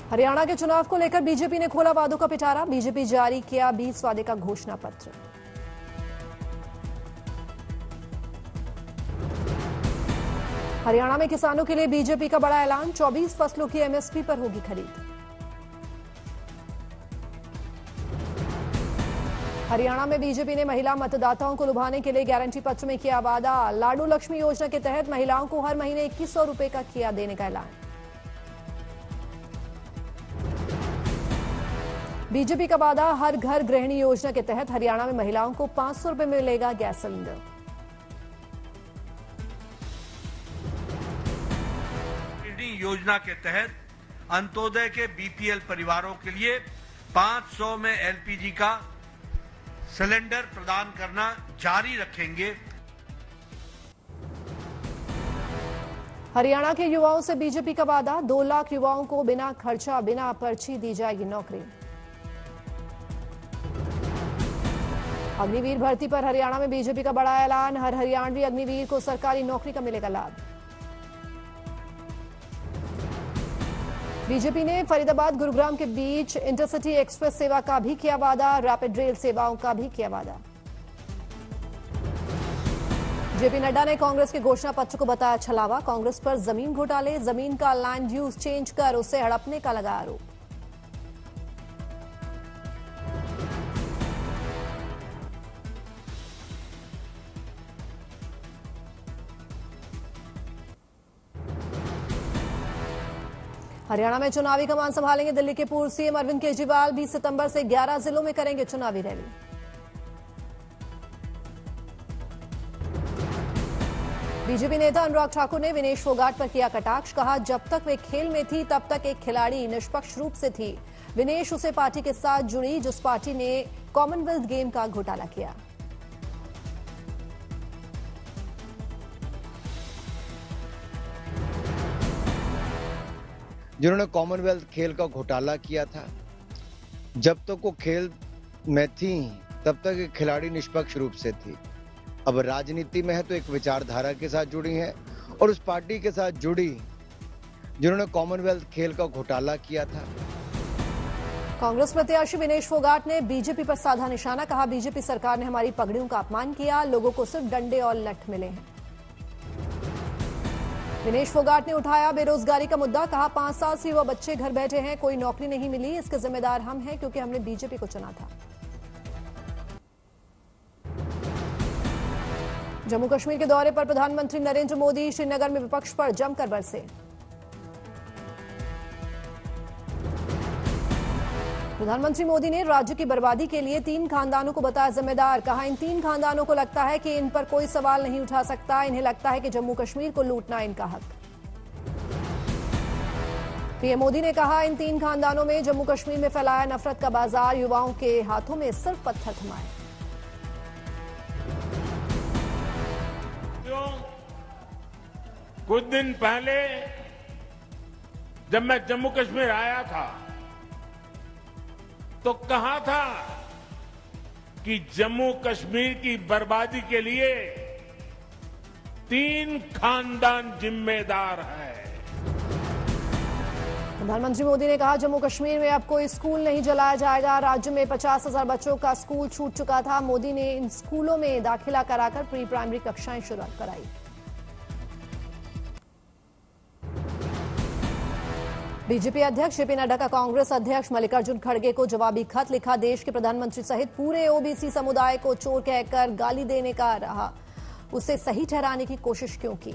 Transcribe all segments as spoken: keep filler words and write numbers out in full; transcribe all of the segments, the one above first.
हरियाणा के चुनाव को लेकर बीजेपी ने खोला वादों का पिटारा। बीजेपी जारी किया बीस वादे का घोषणा पत्र। हरियाणा में किसानों के लिए बीजेपी का बड़ा ऐलान, चौबीस फसलों की एमएसपी पर होगी खरीद। हरियाणा में बीजेपी ने महिला मतदाताओं को लुभाने के लिए गारंटी पत्र में किया वादा। लाडू लक्ष्मी योजना के तहत महिलाओं को हर महीने इक्कीस सौ रुपए का किया देने का ऐलान। बीजेपी का वादा, हर घर गृहिणी योजना के तहत हरियाणा में महिलाओं को पांच सौ रुपए में मिलेगा गैस सिलेंडर। योजना के तहत अंत्योदय के बीपीएल परिवारों के लिए पांच सौ में एलपीजी का सिलेंडर प्रदान करना जारी रखेंगे। हरियाणा के युवाओं से बीजेपी का वादा, दो लाख युवाओं को बिना खर्चा बिना पर्ची दी जाएगी नौकरी। अग्निवीर भर्ती पर हरियाणा में बीजेपी का बड़ा ऐलान, हर हरियाणवी अग्निवीर को सरकारी नौकरी का मिलेगा लाभ। बीजेपी ने फरीदाबाद गुरुग्राम के बीच इंटरसिटी एक्सप्रेस सेवा का भी किया वादा, रैपिड रेल सेवाओं का भी किया वादा। जेपी नड्डा ने कांग्रेस के घोषणा पत्र को बताया छलावा, कांग्रेस पर जमीन घोटाले, जमीन का लैंड यूज चेंज कर उसे हड़पने का लगा आरोप। हरियाणा में चुनावी कमान संभालेंगे दिल्ली के पूर्व सीएम अरविंद केजरीवाल। बीस सितंबर से ग्यारह जिलों में करेंगे चुनावी रैली। बीजेपी नेता अनुराग ठाकुर ने विनेश फोगाट पर किया कटाक्ष, कहा जब तक वे खेल में थी तब तक एक खिलाड़ी निष्पक्ष रूप से थी। विनेश उसे पार्टी के साथ जुड़ी जिस पार्टी ने कॉमनवेल्थ गेम का घोटाला किया। जिन्होंने कॉमनवेल्थ खेल का घोटाला किया था, जब तक वो खेल में थी तब तक एक खिलाड़ी निष्पक्ष रूप से थी। अब राजनीति में है तो एक विचारधारा के साथ जुड़ी है और उस पार्टी के साथ जुड़ी जिन्होंने कॉमनवेल्थ खेल का घोटाला किया था। कांग्रेस प्रत्याशी विनेश फोगाट ने बीजेपी पर साधा निशाना, कहा बीजेपी सरकार ने हमारी पगड़ियों का अपमान किया, लोगों को सिर्फ डंडे और लठ मिले हैं। विनेश फोगाट ने उठाया बेरोजगारी का मुद्दा, कहा पांच साल से युवा बच्चे घर बैठे हैं, कोई नौकरी नहीं मिली, इसके जिम्मेदार हम हैं क्योंकि हमने बीजेपी को चुना था। जम्मू कश्मीर के दौरे पर प्रधानमंत्री नरेंद्र मोदी श्रीनगर में विपक्ष पर जमकर बरसे। प्रधानमंत्री मोदी ने राज्य की बर्बादी के लिए तीन खानदानों को बताया जिम्मेदार, कहा इन तीन खानदानों को लगता है कि इन पर कोई सवाल नहीं उठा सकता, इन्हें लगता है कि जम्मू कश्मीर को लूटना इनका हक। पीएम मोदी ने कहा इन तीन खानदानों में जम्मू कश्मीर में फैलाया नफरत का बाजार, युवाओं के हाथों में सिर्फ पत्थर थमाए। कुछ दिन पहले जब मैं जम्मू कश्मीर आया था तो कहा था कि जम्मू कश्मीर की बर्बादी के लिए तीन खानदान जिम्मेदार है। प्रधानमंत्री मोदी ने कहा जम्मू कश्मीर में अब कोई स्कूल नहीं जलाया जाएगा, राज्य में पचास हजार बच्चों का स्कूल छूट चुका था, मोदी ने इन स्कूलों में दाखिला कराकर प्री प्राइमरी कक्षाएं शुरू कराई। बीजेपी अध्यक्ष जेपी नड्डा का कांग्रेस अध्यक्ष मल्लिकार्जुन खड़गे को जवाबी खत लिखा, देश के प्रधानमंत्री सहित पूरे ओबीसी समुदाय को चोर कहकर गाली देने का रहा, उसे सही ठहराने की कोशिश क्यों की।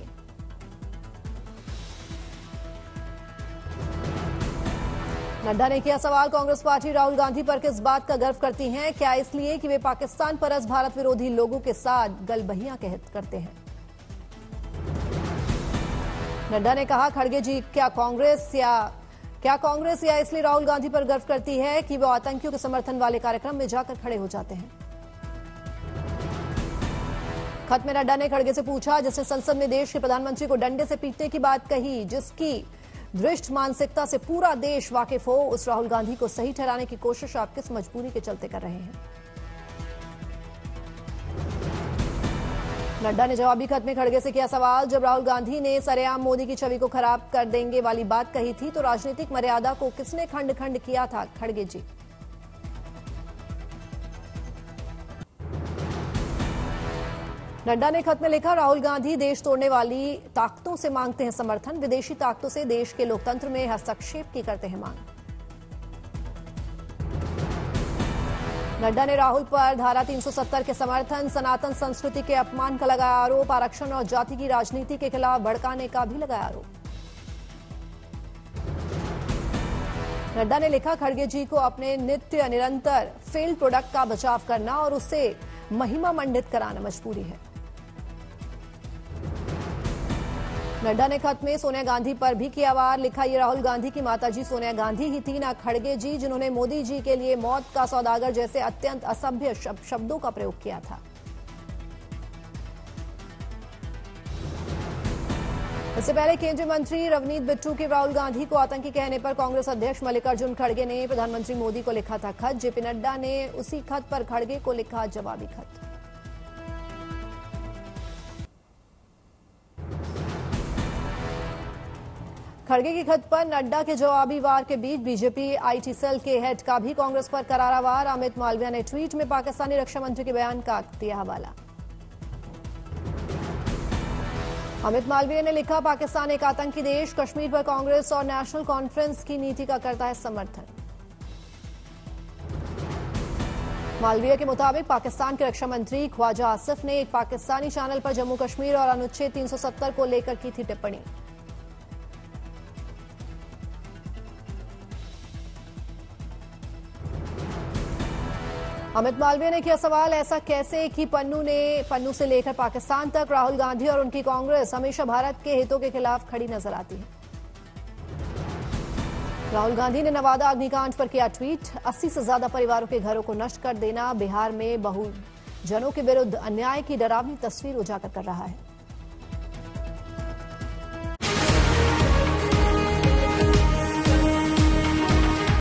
नड्डा ने किया सवाल, कांग्रेस पार्टी राहुल गांधी पर किस बात का गर्व करती है, क्या इसलिए कि वे पाकिस्तान परस्त भारत विरोधी लोगों के साथ गलबहियां करते हैं। नड्डा ने कहा खड़गे जी क्या कांग्रेस या क्या कांग्रेस या इसलिए राहुल गांधी पर गर्व करती है कि वो आतंकियों के समर्थन वाले कार्यक्रम में जाकर खड़े हो जाते हैं। खत में नड्डा ने खड़गे से पूछा, जिसने संसद में देश के प्रधानमंत्री को डंडे से पीटने की बात कही, जिसकी दृष्ट मानसिकता से पूरा देश वाकिफ हो, उस राहुल गांधी को सही ठहराने की कोशिश आप किस मजबूरी के चलते कर रहे हैं। नड्डा ने जवाबी खत में खड़गे से किया सवाल। जब राहुल गांधी ने सरेआम मोदी की छवि को खराब कर देंगे वाली बात कही थी तो राजनीतिक मर्यादा को किसने खंड खंड किया था? खड़गे जी। नड्डा ने खत में लिखा, राहुल गांधी देश तोड़ने वाली ताकतों से मांगते हैं समर्थन, विदेशी ताकतों से देश के लोकतंत्र में हस्तक्षेप की करते हैं मांग। नड्डा ने राहुल पर धारा तीन सौ सत्तर के समर्थन, सनातन संस्कृति के अपमान का लगाया आरोप, आरक्षण और जाति की राजनीति के खिलाफ भड़काने का भी लगाया आरोप। नड्डा ने लिखा, खड़गे जी को अपने नित्य निरंतर फेल्ड प्रोडक्ट का बचाव करना और उससे महिमा मंडित कराना मजबूरी है। नड्डा ने खत में सोनिया गांधी पर भी किया वार, लिखा, ये राहुल गांधी की माताजी सोनिया गांधी ही थी, ना खड़गे जी, जिन्होंने मोदी जी के लिए मौत का सौदागर जैसे अत्यंत असभ्य शब्दों का प्रयोग किया था। इससे पहले केंद्रीय मंत्री रवनीत बिट्टू के राहुल गांधी को आतंकी कहने पर कांग्रेस अध्यक्ष मल्लिकार्जुन खड़गे ने प्रधानमंत्री मोदी को लिखा था खत। जेपी नड्डा ने उसी खत पर खड़गे को लिखा जवाबी खत। खड़गे की खत पर नड्डा के जवाबी वार के बीच बीजेपी आईटी सेल के हेड का भी कांग्रेस पर करारा वार। अमित मालविया ने ट्वीट में पाकिस्तानी रक्षा मंत्री के बयान का दिया हवाला। अमित मालवीय ने लिखा, पाकिस्तान एक आतंकी देश, कश्मीर पर कांग्रेस और नेशनल कॉन्फ्रेंस की नीति का करता है समर्थन। मालवीय के मुताबिक पाकिस्तान के रक्षा मंत्री ख्वाजा आसिफ ने एक पाकिस्तानी चैनल पर जम्मू कश्मीर और अनुच्छेद तीन सौ सत्तर को लेकर की थी टिप्पणी। अमित मालवीय ने किया सवाल, ऐसा कैसे कि पन्नू ने पन्नू से लेकर पाकिस्तान तक राहुल गांधी और उनकी कांग्रेस हमेशा भारत के हितों के खिलाफ खड़ी नजर आती है। राहुल गांधी ने नवादा अग्निकांड पर किया ट्वीट, अस्सी से ज्यादा परिवारों के घरों को नष्ट कर देना बिहार में बहुजनों के विरुद्ध अन्याय की डरावनी तस्वीर उजागर कर रहा है।